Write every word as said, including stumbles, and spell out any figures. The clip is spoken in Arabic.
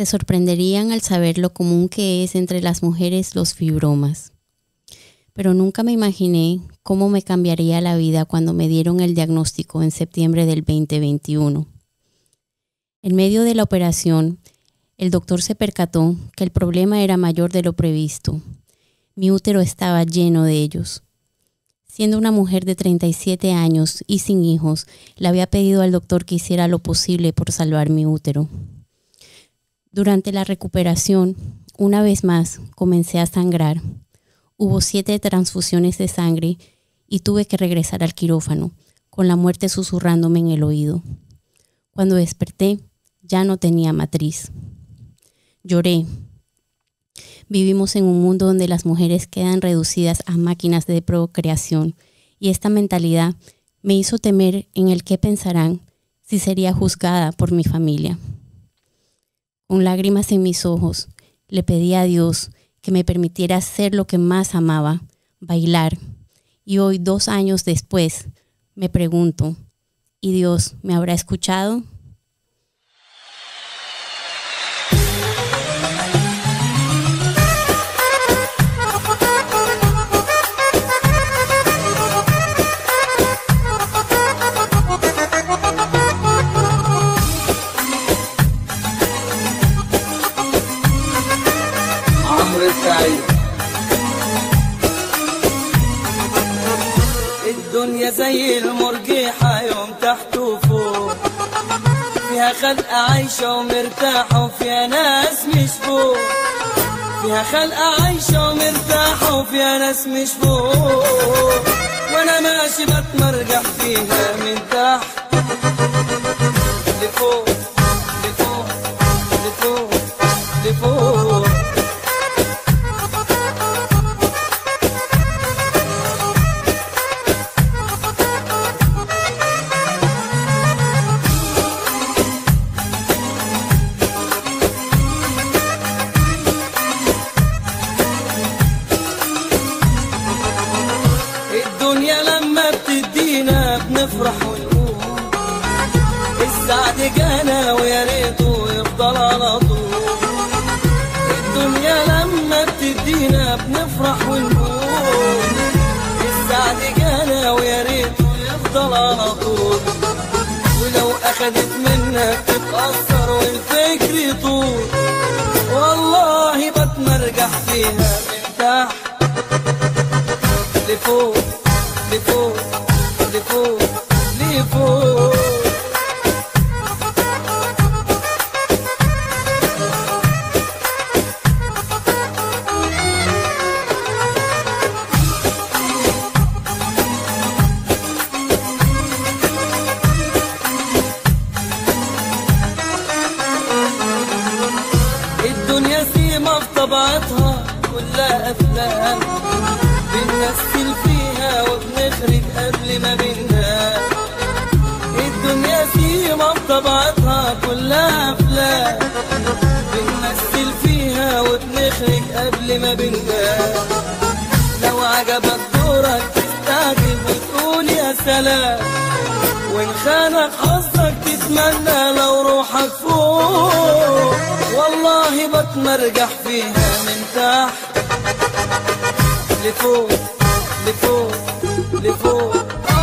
Se sorprenderían al saber lo común que es entre las mujeres los fibromas. Pero nunca me imaginé cómo me cambiaría la vida cuando me dieron el diagnóstico en septiembre del veinte veintiuno. En medio de la operación, el doctor se percató que el problema era mayor de lo previsto. Mi útero estaba lleno de ellos. Siendo una mujer de treinta y siete años y sin hijos, le había pedido al doctor que hiciera lo posible por salvar mi útero. Durante la recuperación, una vez más, comencé a sangrar. Hubo siete transfusiones de sangre y tuve que regresar al quirófano, con la muerte susurrándome en el oído. Cuando desperté, ya no tenía matriz. Lloré. Vivimos en un mundo donde las mujeres quedan reducidas a máquinas de procreación y esta mentalidad me hizo temer en el qué pensarán si sería juzgada por mi familia. Con lágrimas en mis ojos, le pedí a Dios que me permitiera hacer lo que más amaba, bailar. Y hoy, dos años después, me pregunto, ¿y Dios me habrá escuchado? الدنيا زي المرجيحة يوم تحت وفوق، فيها خلقة عايشة ومرتاحة وفيها ناس مش فوق، فيها خلقة عايشة ومرتاحة وفيها ناس مش فوق، وانا ماشي بتمرجح فيها من تحت لفوق لفوق لفوق لفوق. الدنيا لما بتدينا بنفرح ونقول السعد جانا ويا ريته يفضل على طول. الدنيا لما بتدينا بنفرح ونقول السعد جانا ويا ريته يفضل على طول. ولو اخدت منك تتأثر والفكر يطول، والله بتمرجح فيها من تحت لفوق لفوق لفوق لفوق. الدنيا سيما في طبيعتها كلها افلام، بنمثل فيها وبنخرج قبل ما بننام. الدنيا سيما بطبيعتها كلها افلام، بنمثل فيها وبنخرج قبل ما بننام. لو عجبك دورك تستعجل وتقول يا سلام، وان خانك حظك تتمنى لو روحك فوق. والله بتمرجح فيها من تحت لفوق لفوق لفوق.